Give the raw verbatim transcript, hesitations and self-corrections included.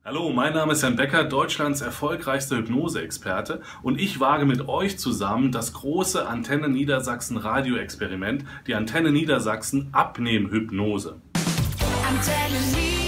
Hallo, mein Name ist Jan Becker, Deutschlands erfolgreichster Hypnose-Experte, und ich wage mit euch zusammen das große Antenne Niedersachsen Radio-Experiment, die Antenne Niedersachsen Abnehmhypnose. Antenne Niedersachsen.